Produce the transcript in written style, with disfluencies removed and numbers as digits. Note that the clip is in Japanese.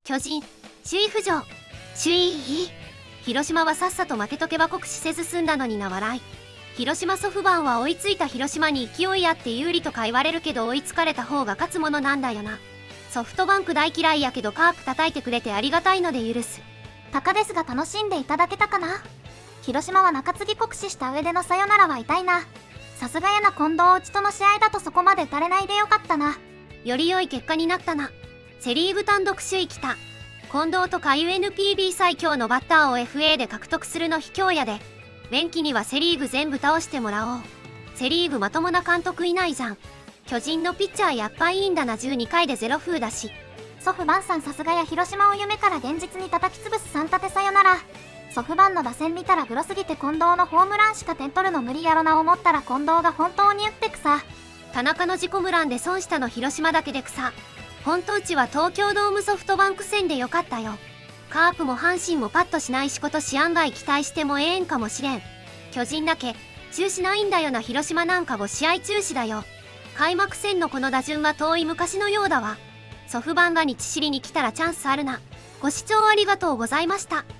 巨人、首位浮上。首位。広島はさっさと負けとけば酷使せず済んだのにな笑い。広島ソフバンは追いついた広島に勢いあって有利とか言われるけど追いつかれた方が勝つものなんだよな。ソフトバンク大嫌いやけどカープ叩いてくれてありがたいので許す。 たかですが楽しんでいただけたかな。広島は中継ぎ酷使した上でのサヨナラは痛いな。さすがやな近藤内との試合だとそこまで打たれないでよかったな。 より良い結果になったな。セリーグ単独首位来た。近藤とか UNPB 最強のバッターを FA で獲得するの卑怯やで。便器にはセリーグ全部倒してもらおう。セリーグまともな監督いないじゃん。巨人のピッチャーやっぱいいんだな。12回で0封だし。 ソフバンさんさすがや。広島を夢から現実に叩き潰す3立てサヨナラ。ソフバンの打線見たらグロすぎて近藤のホームランしか点取るの無理やろな。思ったら近藤が本当に打ってくさ。 田中の自己無乱で損したの広島だけで草。ほんとうちは東京ドームソフトバンク戦でよかったよ。カープも阪神もパッとしないし今年案外期待してもええんかもしれん。巨人だけ中止ないんだよな。広島なんかも試合中止だよ。開幕戦のこの打順は遠い昔のようだわ。ソフバンが日知りに来たらチャンスあるな。ご視聴ありがとうございました。